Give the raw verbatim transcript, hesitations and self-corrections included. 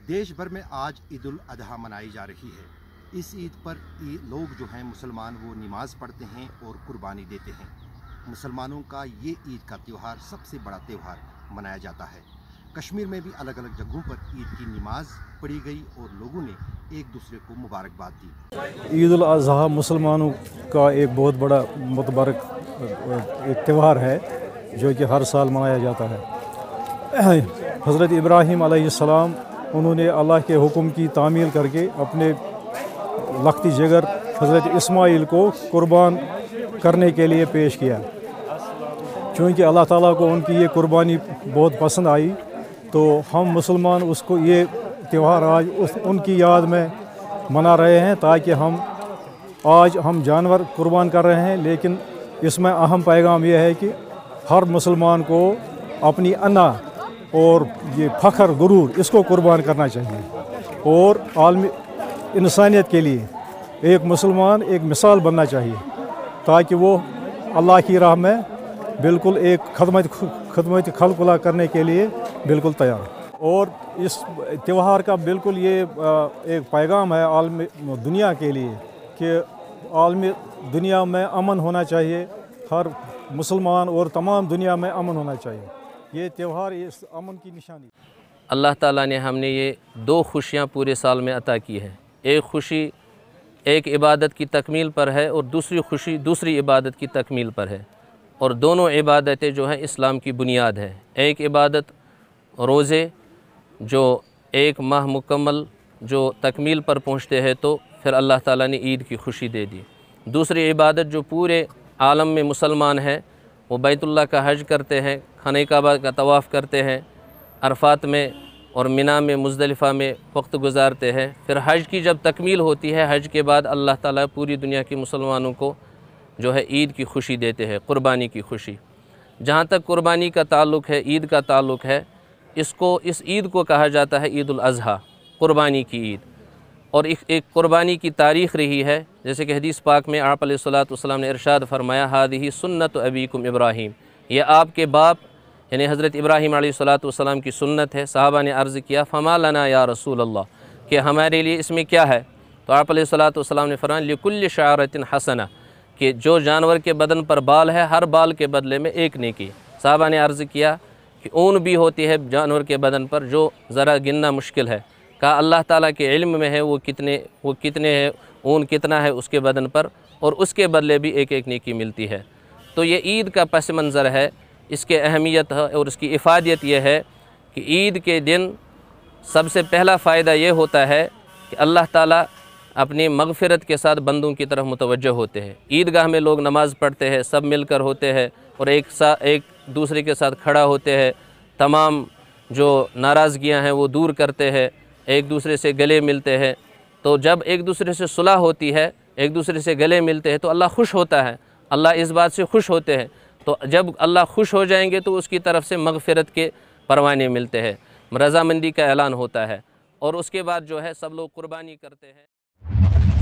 देश भर में आज ईद उल अजहा मनाई जा रही है। इस ईद पर लोग जो हैं मुसलमान वो नमाज पढ़ते हैं और कुर्बानी देते हैं। मुसलमानों का ये ईद का त्यौहार सबसे बड़ा त्यौहार मनाया जाता है। कश्मीर में भी अलग अलग जगहों पर ईद की नमाज पढ़ी गई और लोगों ने एक दूसरे को मुबारकबाद दी। ईद उल अजहा मुसलमानों का एक बहुत बड़ा मुतबारक एक त्यौहार है जो कि हर साल मनाया जाता है। हज़रत इब्राहीम अलैहिस्सलाम उन्होंने अल्लाह के हुक्म की तामील करके अपने लख्ती जिगर हज़रत इस्माइल को कुर्बान करने के लिए पेश किया। चूँकि अल्लाह ताला को उनकी ये कुर्बानी बहुत पसंद आई तो हम मुसलमान उसको ये त्यौहार आज उस उनकी याद में मना रहे हैं, ताकि हम आज हम जानवर कुर्बान कर रहे हैं, लेकिन इसमें अहम पैगाम यह है कि हर मुसलमान को अपनी अना और ये फ़ख्र गुरूर इसको कुर्बान करना चाहिए और आलमी इंसानियत के लिए एक मुसलमान एक मिसाल बनना चाहिए, ताकि वो अल्लाह की राह में बिल्कुल एक खदमत खदमत खल्क़ुल्लाह करने के लिए बिल्कुल तैयार है। और इस त्यौहार का बिल्कुल ये एक पैगाम है आलमी दुनिया के लिए कि आलमी दुनिया में अमन होना चाहिए, हर मुसलमान और तमाम दुनिया में अमन होना चाहिए। ये त्यौहार इस अमन की निशानी। अल्लाह ताला ने हमने ये दो खुशियाँ पूरे साल में अता की है। एक खुशी एक इबादत की तकमील पर है और दूसरी खुशी दूसरी इबादत की तकमील पर है, और दोनों इबादतें जो हैं इस्लाम की बुनियाद है। एक इबादत रोज़े जो एक माह मुकम्मल जो तकमील पर पहुँचते हैं तो फिर अल्लाह ताला ने ईद की खुशी दे दी। दूसरी इबादत जो पूरे आलम में मुसलमान हैं वो बैतुल्लाह का हज करते हैं, खाने काबा का तवाफ़ करते हैं, अरफात में और मिना में मुज़दलिफ़ा में वक्त गुजारते हैं। फिर हज की जब तकमील होती है, हज के बाद अल्लाह ताला पूरी दुनिया के मुसलमानों को जो है ईद की खुशी देते हैं, क़ुरबानी की खुशी। जहाँ तक क़ुरबानी का ताल्लुक़ है, ईद का ताल्लुक़ है, इसको इस ईद को कहा जाता है ईद उल अज़हा, क़ुरबानी की ईद। और एक एक क़ुरबानी की तारीख़ रही है, जैसे कि हदीस पाक में आप अलैहिस्सलातु वस्सलाम ने इरशाद फरमाया, हादिही सुन्नत अबीकुम इब्राहीम, ये आपके बाप यानी हज़रत इब्राहीम अलैहिस्सलातु वस्सलाम की सुन्नत है। सहाबा ने अर्ज़ किया, फ़मा लना या रसूल अल्लाह, कि हमारे लिए इसमें क्या है? तो आप अलैहिस्सलातु वस्सलाम ने फरमाया, लिकुल्लि शाअरतिन हसना, कि जो जानवर के बदन पर बाल है हर बाल के बदले में एक नेकी। सहाबा ने अर्ज़ किया कि ऊन भी होती है जानवर के बदन पर जो ज़रा गिनना मुश्किल है। कहा अल्लाह ताला के इल्म में है वो कितने वो कितने है ऊन कितना है उसके बदन पर, और उसके बदले भी एक एक नेकी मिलती है। तो ये ईद का पस मंज़र है, इसके अहमियत है और इसकी इफ़ादियत यह है कि ईद के दिन सबसे पहला फ़ायदा ये होता है कि अल्लाह ताला अपनी मग़फ़िरत के साथ बंदों की तरफ मुतवज्जह होते हैं। ईदगाह में लोग नमाज़ पढ़ते हैं, सब मिलकर होते हैं और एक सा एक दूसरे के साथ खड़ा होते हैं, तमाम जो नाराज़गियाँ हैं वो दूर करते हैं, एक दूसरे से गले मिलते हैं। तो जब एक दूसरे से सुलह होती है, एक दूसरे से गले मिलते हैं तो अल्लाह खुश होता है, अल्लाह इस बात से खुश होते हैं। तो जब अल्लाह खुश हो जाएंगे तो उसकी तरफ से मग़फ़िरत के परवाने मिलते हैं, रज़ामंदी का ऐलान होता है, और उसके बाद जो है सब लोग कुर्बानी करते हैं।